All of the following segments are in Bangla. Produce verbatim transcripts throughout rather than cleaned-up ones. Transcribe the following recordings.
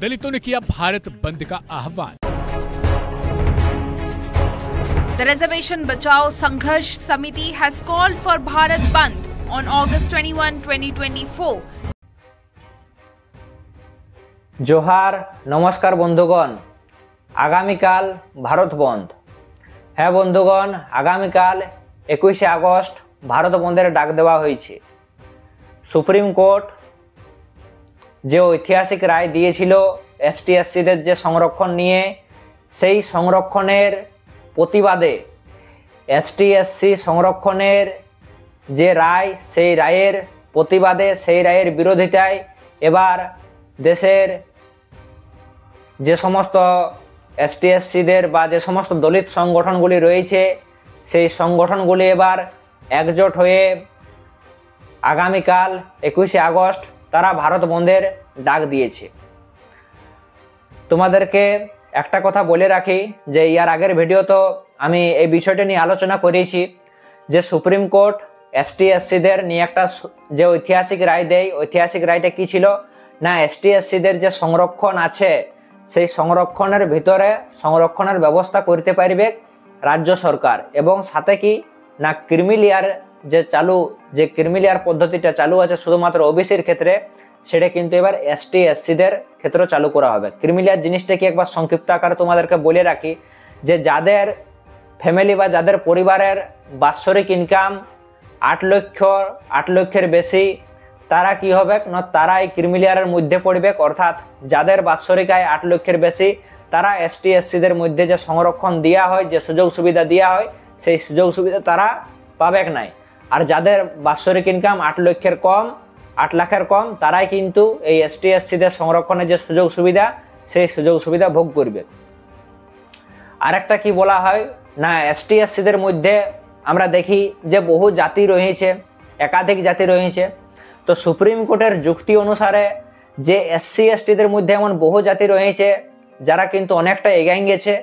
दलितों ने किया भारत बंद का आह्वान। The Reservation Bachao Sangharsh Samiti has called for Bharat Bandh on August twenty-first, twenty twenty-four. जोहार नमस्कार बंधुगण, आगामीकाल भारत बंद। हाँ बंधुगण, आगामीकाल एकुशे আগস্ট भारत बंदेर डाक देवा হয়েছে। सुप्रीम कोर्ट যে ঐতিহাসিক রায় দিয়েছিল এসটি এসসিদের যে সংরক্ষণ নিয়ে, সেই সংরক্ষণের প্রতিবাদে এসটি এসসি সংরক্ষণের যে রায়, সেই রায়ের প্রতিবাদে, সেই রায়ের বিরোধিতায় এবার দেশের যে সমস্ত এসটি এসসিদের বা যে সমস্ত দলিত সংগঠনগুলি রয়েছে, সেই সংগঠনগুলি এবার একজোট হয়ে আগামীকাল একুশে আগস্ট তারা ভারত বন্ধের ডাক দিয়েছে। তোমাদেরকে একটা কথা বলে রাখি যে ইয়ার আগের ভিডিও তো আমি এই বিষয়টা নিয়ে আলোচনা করেছি যে সুপ্রিম কোর্ট এসটি এসসিদের নিয়ে একটা যে ঐতিহাসিক রায় দেয়, ঐতিহাসিক রায়টা কি ছিল না, এসটি এসসিদের যে সংরক্ষণ আছে সেই সংরক্ষণের ভিতরে সংরক্ষণের ব্যবস্থা করতে পারবে রাজ্য সরকার, এবং সাথে কি না ক্রিমিলিয়ার যে চালু যে ক্রিমিলিয়ার পদ্ধতিটা চালু আছে শুধুমাত্র ওবিসির ক্ষেত্রে, সেটা কিন্তু এবার এসটি এসসিদের ক্ষেত্রে চালু করা হবে। ক্রিমিলিয়ার জিনিসটা কি একবার সংক্ষিপ্ত আকারে তোমাদেরকে বলে রাখি যে যাদের ফ্যামিলি বা যাদের পরিবারের বাৎসরিক ইনকাম আট লক্ষ আট লক্ষের বেশি, তারা কি হবে না, তারা এই ক্রিমিলিয়ারের মধ্যে পড়বে। অর্থাৎ যাদের বাৎসরিক আয় আট লক্ষের বেশি, তারা এসটি এসসিদের মধ্যে যে সংরক্ষণ দেওয়া হয়, যে সুযোগ সুবিধা দেওয়া হয়, সেই সুযোগ সুবিধা তারা পাবে নাই। আর যাদের বাৎসরিক ইনকাম আট লক্ষের কম, আট লাখের কম, তারাই কিন্তু এই এসটি এসসিদের সংরক্ষণের যে সুযোগ সুবিধা, সেই সুযোগ সুবিধা ভোগ করবে। আরেকটা কি বলা হয় না, এসটি এসসিদের মধ্যে আমরা দেখি যে বহু জাতি রয়েছে, একাধিক জাতি রয়েছে। তো সুপ্রিম কোর্টের যুক্তি অনুসারে যে এসসি এসটিদের মধ্যে এমন বহু জাতি রয়েছে যারা কিন্তু অনেকটা এগিয়ে গেছে,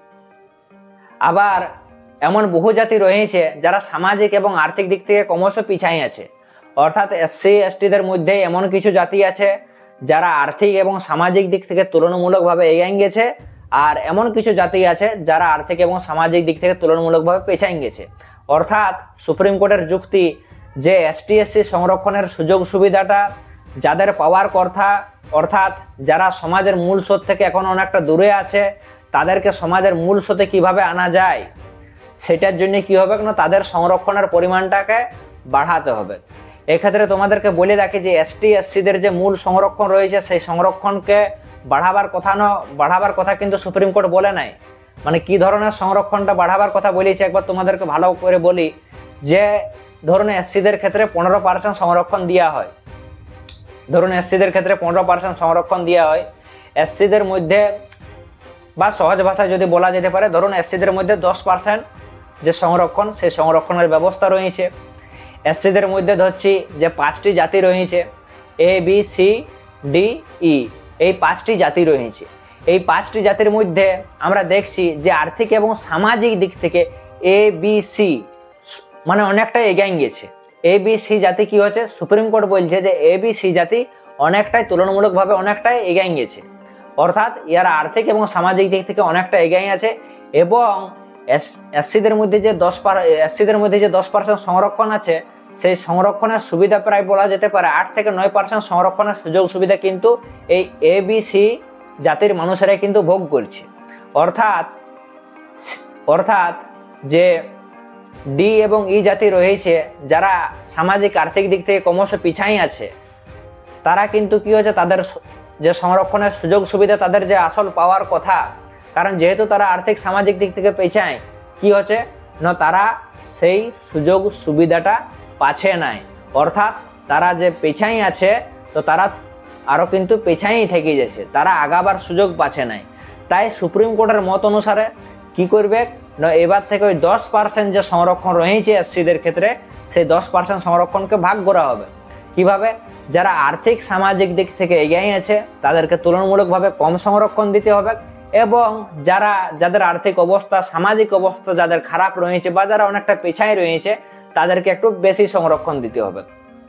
আবার এমন বহু জাতি রয়েছে যারা সামাজিক এবং আর্থিক দিক থেকে ক্রমশ পিছাই আছে। অর্থাৎ এসসি এসটিদের মধ্যে এমন কিছু জাতি আছে যারা আর্থিক এবং সামাজিক দিক থেকে তুলনামূলকভাবে এগিয়ে গেছে, আর এমন কিছু জাতি আছে যারা আর্থিক এবং সামাজিক দিক থেকে তুলনামূলকভাবে পেছাই গেছে। অর্থাৎ সুপ্রিম কোর্টের যুক্তি যে এসটি এসসি সংরক্ষণের সুযোগ সুবিধাটা যাদের পাওয়ার কথা, অর্থাৎ যারা সমাজের মূল স্রোত থেকে এখন অনেকটা দূরে আছে, তাদেরকে সমাজের মূল স্রোতে কিভাবে আনা যায়, সেটার জন্য কি হবে না, তাদের সংরক্ষণের পরিমাণটাকে বাড়াতে হবে। এক্ষেত্রে তোমাদেরকে বলে রাখি যে এসটি এসসিদের যে মূল সংরক্ষণ রয়েছে, সেই সংরক্ষণকে বাড়াবার কথা না বাড়াবার কথা কিন্তু সুপ্রিম কোর্ট বলে নাই। মানে কি ধরনের সংরক্ষণটা বাড়াবার কথা বলেছে একবার তোমাদেরকে ভালো করে বলি, যে ধরুন এসসিদের ক্ষেত্রে পনেরো পার্সেন্ট সংরক্ষণ দেওয়া হয়, ধরুন এসসিদের ক্ষেত্রে পনেরো পার্সেন্ট সংরক্ষণ দেওয়া হয়, এসসিদের মধ্যে বা সহজ ভাষায় যদি বলা যেতে পারে, ধরুন এসসিদের মধ্যে দশ পার্সেন্ট যে সংরক্ষণ, সেই সংরক্ষণের ব্যবস্থা রয়েছে। এসসিদের মধ্যে ধরছি যে পাঁচটি জাতি রয়েছে, A B C D E, এই পাঁচটি জাতি রয়েছে। এই পাঁচটি জাতির মধ্যে আমরা দেখছি যে আর্থিক এবং সামাজিক দিক থেকে এ বি সি মানে অনেকটা এগিয়ে গেছে। এ বি সি জাতি কি হচ্ছে, সুপ্রিম কোর্ট বলছে যে এ বি সি জাতি অনেকটাই তুলনামূলকভাবে অনেকটাই এগিয়ে গেছে। অর্থাৎ ইয়ারা আর্থিক এবং সামাজিক দিক থেকে অনেকটা এগিয়ে আছে, এবং এসসিদের মধ্যে যে দশ পার এসসিদের মধ্যে যে দশ পার্সেন্ট সংরক্ষণ আছে, সেই সংরক্ষণের সুবিধা প্রায় বলা যেতে পারে আট থেকে নয় পার্সেন্ট সংরক্ষণের সুযোগ সুবিধা কিন্তু এই এ বি সি জাতির মানুষেরাই কিন্তু ভোগ করছে। অর্থাৎ অর্থাৎ যে ডি এবং ই জাতি রয়েছে, যারা সামাজিক আর্থিক দিক থেকে ক্রমশ পিছাই আছে, তারা কিন্তু কি হচ্ছে, তাদের যে সংরক্ষণের সুযোগ সুবিধা তাদের যে আসল পাওয়ার কথা, কারণ যেহেতু তারা আর্থিক সামাজিক দিক থেকে পেছায়, কি হচ্ছে না, তারা সেই সুযোগ সুবিধাটা পাচ্ছে নাই। অর্থাৎ তারা যে পেছাই আছে, তো তারা আরও কিন্তু পেছাই থেকে যাচ্ছে, তারা আগাবার সুযোগ পাচ্ছে নাই। তাই সুপ্রিম কোর্টের মত অনুসারে কি করবে না, এবার থেকে ওই দশ পার্সেন্ট যে সংরক্ষণ রয়েছে এসসিদের ক্ষেত্রে, সেই দশ পার্সেন্ট সংরক্ষণকে ভাগ করা হবে। কিভাবে, যারা আর্থিক সামাজিক দিক থেকে এগিয়ে আছে তাদেরকে তুলনামূলকভাবে কম সংরক্ষণ দিতে হবে, এবং যারা যাদের আর্থিক অবস্থা সামাজিক অবস্থা যাদের খারাপ রয়েছে বা যারা অনেকটা পেছায় রয়েছে, তাদেরকে একটু বেশি সংরক্ষণ দিতে হবে।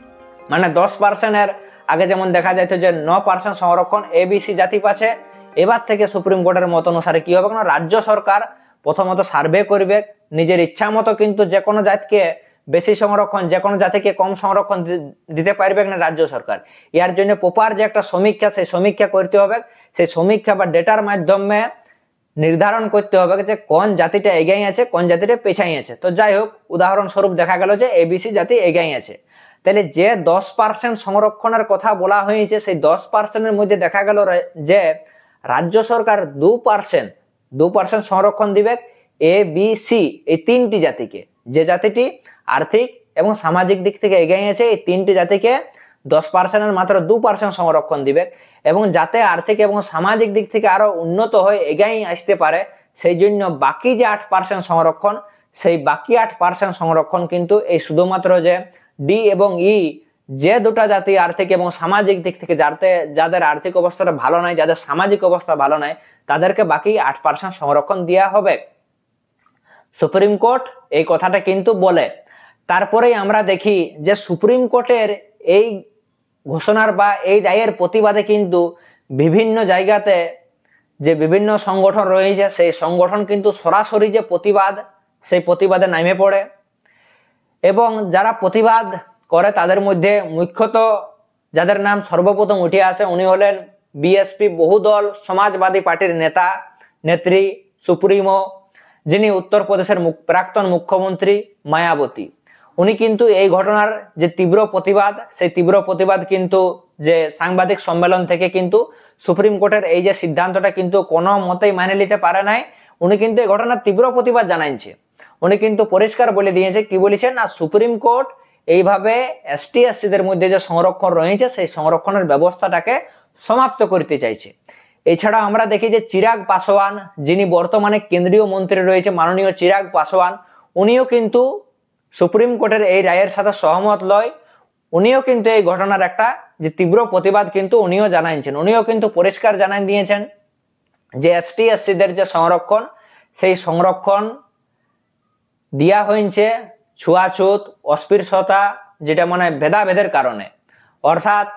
মানে দশ পার্সেন্টের আগে যেমন দেখা যেত যে ন পার্সেন্ট সংরক্ষণ এ বি সি জাতি পাচ্ছে, এবার থেকে সুপ্রিম কোর্টের মত অনুসারে কি হবে না, রাজ্য সরকার প্রথমত সার্ভে করবে, নিজের ইচ্ছা মতো কিন্তু যে কোনো জাতিকে বেশি সংরক্ষণ, যে কোনো জাতিকে কম সংরক্ষণ দিতে পারবে না রাজ্য সরকার। এর জন্য প্রপার যে একটা সমীক্ষা, সেই সমীক্ষা করতে হবে, সেই সমীক্ষা বা ডেটার মাধ্যমে নির্ধারণ করতে হবে যে কোন জাতিটা এগিয়ে আছে, কোন জাতিটা পেছাই আছে। তো যাই হোক, উদাহরণস্বরূপ দেখা গেল যে এবিসি জাতি এগিয়ে আছে, তাহলে যে দশ পার্সেন্ট সংরক্ষণের কথা বলা হয়েছে সেই দশ পার্সেন্টের মধ্যে দেখা গেল যে রাজ্য সরকার দু পার্সেন্ট দু পার্সেন্ট সংরক্ষণ দিবে এ বি সি এই তিনটি জাতিকে, যে জাতিটি আর্থিক এবং সামাজিক দিক থেকে এগিয়ে আছে এই তিনটি জাতিকে দশ পার্সেন্টের মাত্র দু পার্সেন্ট সংরক্ষণ দিবে, এবং যাতে আর্থিক এবং সামাজিক দিক থেকে আরো উন্নত হয়ে এগিয়ে আসতে পারে সেই জন্য বাকি যে আট পার্সেন্ট সংরক্ষণ, সেই বাকি আট পার্সেন্ট সংরক্ষণ কিন্তু এই শুধুমাত্র যে ডি এবং ই যে দুটা জাতি আর্থিক এবং সামাজিক দিক থেকে যাতে যাদের আর্থিক অবস্থাটা ভালো নাই, যাদের সামাজিক অবস্থা ভালো নাই, তাদেরকে বাকি আট পার্সেন্ট সংরক্ষণ দেওয়া হবে। সুপ্রিম কোর্ট এই কথাটা কিন্তু বলে। তারপরেই আমরা দেখি যে সুপ্রিম কোর্টের এই ঘোষণার বা এই রায়ের প্রতিবাদে কিন্তু বিভিন্ন জায়গাতে যে বিভিন্ন সংগঠন রয়েছে সেই সংগঠন কিন্তু সরাসরি যে প্রতিবাদ, সেই প্রতিবাদে নামে পড়ে, এবং যারা প্রতিবাদ করে তাদের মধ্যে মুখ্যত যাদের নাম সর্বপ্রথম উঠে আসে উনি হলেন বিএসপি বহুদল সমাজবাদী পার্টির নেতা নেত্রী সুপ্রিমো, যিনি উত্তরপ্রদেশের প্রাক্তন মুখ্যমন্ত্রী মায়াবতী। উনি কিন্তু এই ঘটনার যে তীব্র প্রতিবাদ, সেই তীব্র প্রতিবাদ কিন্তু যে সাংবাদিক সম্মেলন থেকে কিন্তু সুপ্রিম কোর্টের এই যে সিদ্ধান্তটা কিন্তু কোনো মতেই মানে নিতে পারে নাই। উনি কিন্তু এই ঘটনার তীব্র প্রতিবাদ জানাইছে। উনি কিন্তু পরিষ্কার বলে দিয়েছে, কি বলেছেন না, সুপ্রিম কোর্ট এইভাবে এসটি এসসিদের মধ্যে যে সংরক্ষণ রয়েছে সেই সংরক্ষণের ব্যবস্থাটাকে সমাপ্ত করতে চাইছে। এছাড়া আমরা দেখি যে চিরাগ পাসওয়ান, যিনি বর্তমানে কেন্দ্রীয় মন্ত্রী রয়েছে, মাননীয় চিরাগ পাসওয়ান, উনিও কিন্তু সুপ্রিম কোর্টের এই রায়ের সাথে সহমত লয়। উনিও কিন্তু এই ঘটনার একটা যে তীব্র প্রতিবাদ কিন্তু উনিও জানাইছেন। উনিও কিন্তু পরিষ্কার জানাই দিয়েছেন যে এসটি এসসিদের যে সংরক্ষণ, সেই সংরক্ষণ দেওয়া হয়েছে ছুয়াছুত অস্পৃশ্যতা, যেটা মানে ভেদাভেদের কারণে, অর্থাৎ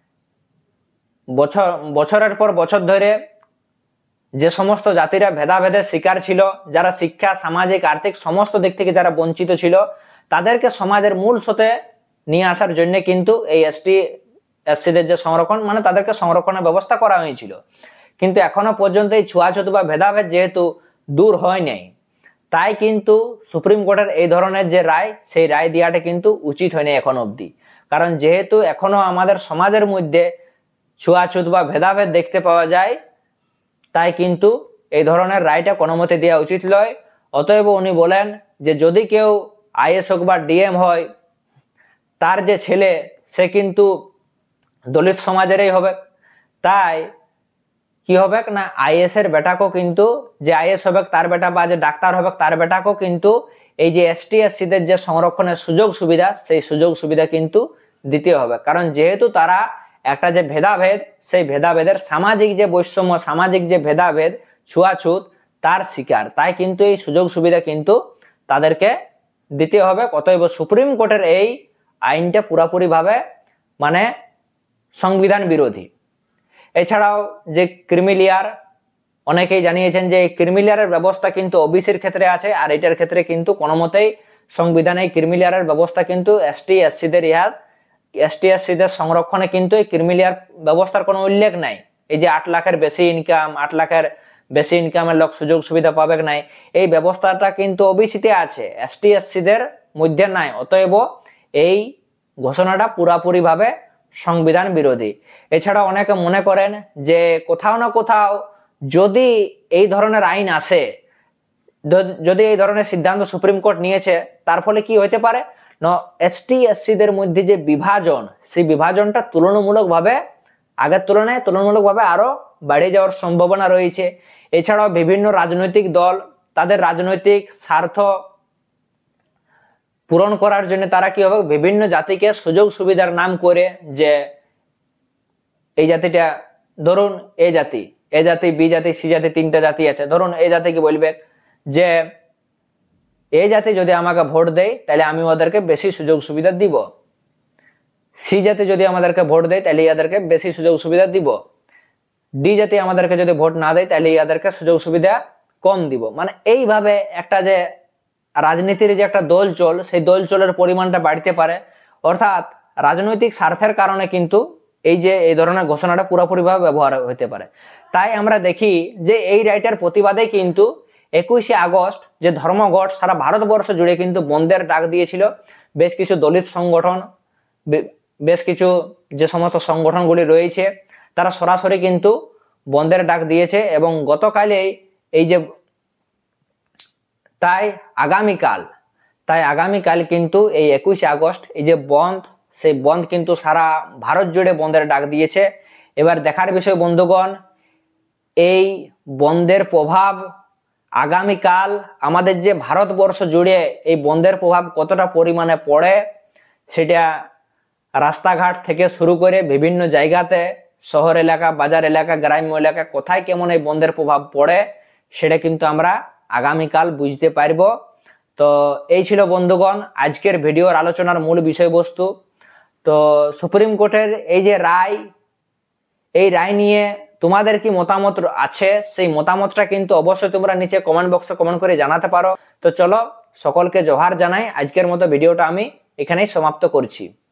বছর বছরের পর বছর ধরে যে সমস্ত জাতিরা ভেদাভেদের শিকার ছিল, যারা শিক্ষা সামাজিক আর্থিক সমস্ত দিক থেকে যারা বঞ্চিত ছিল, তাদেরকে সমাজের মূল স্রোতে নিয়ে আসার জন্য কিন্তু এই এসটি এসসিদের যে সংরক্ষণ মানে তাদেরকে সংরক্ষণের ব্যবস্থা করা হয়েছিল। কিন্তু এখনো পর্যন্ত এই ছুয়াছুত বা ভেদাভেদ যেহেতু দূর হয় নাই, তাই কিন্তু সুপ্রিম কোর্টের এই ধরনের যে রায়, সেই রায় দেওয়াটা কিন্তু উচিত হয়নি এখন অবধি। কারণ যেহেতু এখনো আমাদের সমাজের মধ্যে ছুয়াছুত বা ভেদাভেদ দেখতে পাওয়া যায়, তাই কিন্তু এই ধরনের রায়টা কোনো মতে দেওয়া উচিত নয়। অতএব উনি বলেন যে যদি কেউ আইএস হোক বা ডিএম হয়, তার যে ছেলে সে কিন্তু দলিত সমাজেরই হবে, তাই কি হবে না আইএস এর বেটাকেও কিন্তু, যে আইএস হবে তার বেটা বা যে ডাক্তার হবে তার বেটাকেও কিন্তু এই যে এসটি এসসিদের যে সংরক্ষণের সুযোগ সুবিধা, সেই সুযোগ সুবিধা কিন্তু দিতে হবে। কারণ যেহেতু তারা একটা যে ভেদাভেদ, সেই ভেদাভেদের সামাজিক যে বৈষম্য, সামাজিক যে ভেদাভেদ ছুয়াছুত তার শিকার, তাই কিন্তু এই সুযোগ সুবিধা কিন্তু তাদেরকে দিতে হবে। অতএব সুপ্রিম কোর্টের এই আইনটা পুরোপুরি ভাবে মানে সংবিধান বিরোধী। এছাড়াও যে ক্রিমিলিয়ার, অনেকেই জানিয়েছেন যে এই ক্রিমিলিয়ারের ব্যবস্থা কিন্তু ওবিসির ক্ষেত্রে আছে, আর এটার ক্ষেত্রে কিন্তু কোনো মতেই সংবিধানে ক্রিমিলিয়ারের ব্যবস্থা কিন্তু এসটি এসসিদের ইহার এসটি এসসিদের সংরক্ষণে কিন্তু এই ক্রিমিলিয়ার ব্যবস্থার কোনো উল্লেখ নাই। এই যে আট লাখের বেশি ইনকাম, আট লাখের বেশি ইনকামের লোক সুযোগ সুবিধা পাবে নাই, এই ব্যবস্থাটা কিন্তু ওবিসিতে আছে, এসটি এসসিদের মধ্যে নাই। অতএব এই ঘোষণাটা পুরাপুরি ভাবে সংবিধান বিরোধী। এছাড়া অনেকে মনে করেন যে কোথাও না কোথাও যদি এই ধরনের আইন আসে, যদি এই ধরনের সিদ্ধান্ত সুপ্রিম কোর্ট নিয়েছে, তার ফলে কি হইতে পারে না এসটি এসসিদের মধ্যে যে বিভাজন, সেই বিভাজনটা তুলনামূলকভাবে আগের তুলনায় তুলনামূলকভাবে আরো বেড়ে যাওয়ার সম্ভাবনা রয়েছে। এছাড়াও বিভিন্ন রাজনৈতিক দল তাদের রাজনৈতিক স্বার্থ পূরণ করার জন্য তারা কি হবে, বিভিন্ন জাতিকে সুযোগ সুবিধার নাম করে, যে এই জাতিটা ধরুন এ জাতি, এ জাতি বি জাতি সি জাতি তিনটা জাতি আছে, ধরুন এই জাতিকে বলবে যে এই জাতি যদি আমাকে ভোট দেয় তাহলে আমি ওদেরকে বেশি সুযোগ সুবিধা দিব। সি জাতি যদি আমাদেরকে ভোট দেয় তাহলে ইয়াদেরকে বেশি সুযোগ সুবিধা দিব, ডি জাতি আমাদেরকে যদি ভোট না দেয় তাহলে ইয়াদেরকে সুযোগ সুবিধা কম দিব। মানে এইভাবে একটা যে রাজনীতির যে একটা দোলচল, সেই দোলচলের পরিমাণটা বাড়তে পারে। অর্থাৎ রাজনৈতিক স্বার্থের কারণে কিন্তু এই যে এই ধরনের ঘোষণাটা পুরোপুরিভাবে ব্যবহার হতে পারে। তাই আমরা দেখি যে এই রাইটের প্রতিবাদে কিন্তু একুশে আগস্ট যে ধর্মঘট সারা ভারতবর্ষ জুড়ে কিন্তু বন্ধের ডাক দিয়েছিল বেশ কিছু দলিত সংগঠন, বেশ কিছু যে সমস্ত সংগঠনগুলি রয়েছে তারা সরাসরি কিন্তু বন্ধের ডাক দিয়েছে। এবং গতকালেই এই যে তাই আগামীকাল তাই আগামীকাল কিন্তু এই একুশে আগস্ট এই যে বন্ধ, সেই বন্ধ কিন্তু সারা ভারত জুড়ে বন্ধের ডাক দিয়েছে। এবার দেখার বিষয় বন্ধুগণ, এই বন্ধের প্রভাব আগামীকাল আমাদের যে ভারতবর্ষ জুড়ে এই বন্ধের প্রভাব কতটা পরিমাণে পড়ে, সেটা রাস্তাঘাট থেকে শুরু করে বিভিন্ন জায়গাতে, শহর এলাকা, বাজার এলাকা, গ্রাম্য এলাকা, কোথায় কেমন এই বন্ধের প্রভাব পড়ে সেটা কিন্তু আমরা আগামীকাল বুঝতে পারব। তো এই ছিল বন্ধুগণ আজকের ভিডিওর আলোচনার মূল বিষয়বস্তু। তো সুপ্রিম কোর্টের এই যে রায়, এই রায় নিয়ে তোমাদের কি মতামত আছে, সেই মতামতটা কিন্তু অবশ্যই তোমরা নিচে কমেন্ট বক্সে কমেন্ট করে জানাতে পারো। তো চলো সকলকে জোহার জানাই, আজকের মতো ভিডিওটা আমি এখানেই সমাপ্ত করছি।